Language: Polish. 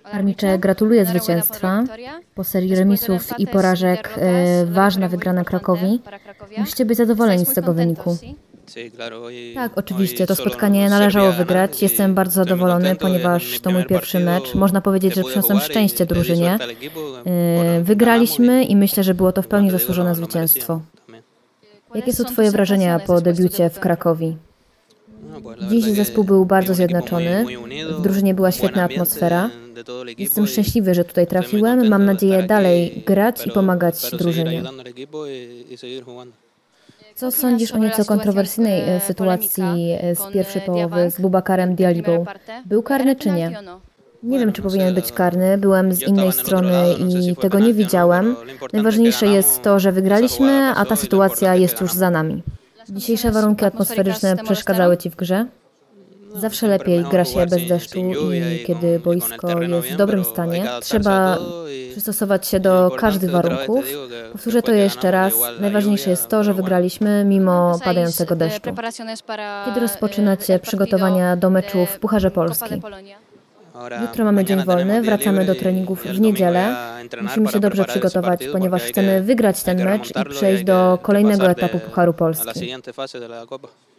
Armicze, gratuluję zwycięstwa. Po serii remisów i porażek ważna wygrana Krakowi. Musicie być zadowoleni z tego wyniku. Tak, oczywiście, to spotkanie należało wygrać. Jestem bardzo zadowolony, ponieważ to mój pierwszy mecz. Można powiedzieć, że przyniosłem szczęście drużynie. Wygraliśmy i myślę, że było to w pełni zasłużone zwycięstwo. Jakie są Twoje wrażenia po debiucie w Krakowi? Dziś zespół był bardzo zjednoczony, w drużynie była świetna atmosfera. Jestem szczęśliwy, że tutaj trafiłem. Mam nadzieję dalej grać i pomagać drużynie. Co sądzisz o nieco kontrowersyjnej sytuacji z pierwszej połowy z Boubacarem Dialibą? Był karny czy nie? Nie wiem, czy powinien być karny. Byłem z innej strony i tego nie widziałem. Najważniejsze jest to, że wygraliśmy, a ta sytuacja jest już za nami. Dzisiejsze warunki atmosferyczne przeszkadzały Ci w grze? Zawsze lepiej gra się bez deszczu i kiedy boisko jest w dobrym stanie. Trzeba przystosować się do każdych warunków. Powtórzę to jeszcze raz. Najważniejsze jest to, że wygraliśmy mimo padającego deszczu. Kiedy rozpoczynacie przygotowania do meczu w Pucharze Polski? Jutro mamy dzień wolny, wracamy do treningów w niedzielę. Musimy się dobrze przygotować, ponieważ chcemy wygrać ten mecz i przejść do kolejnego etapu Pucharu Polski.